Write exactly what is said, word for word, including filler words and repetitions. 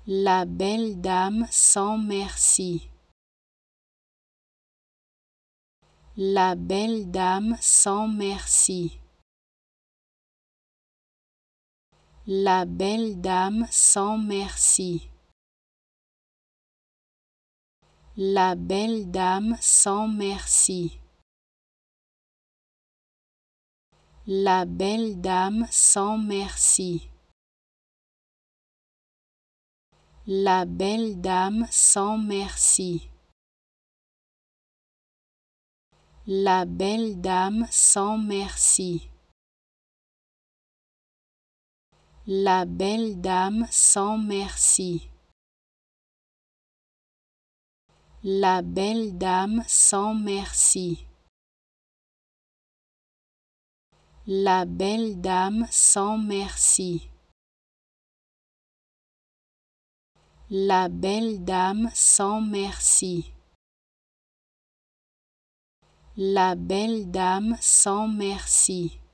La belle dame sans merci. La belle dame sans merci. La belle dame sans merci. La belle dame sans merci. La belle dame sans merci. La belle dame sans merci. La belle dame sans merci. La belle dame sans merci. La belle dame sans merci. La belle dame sans merci. La belle dame sans merci. La belle dame sans merci.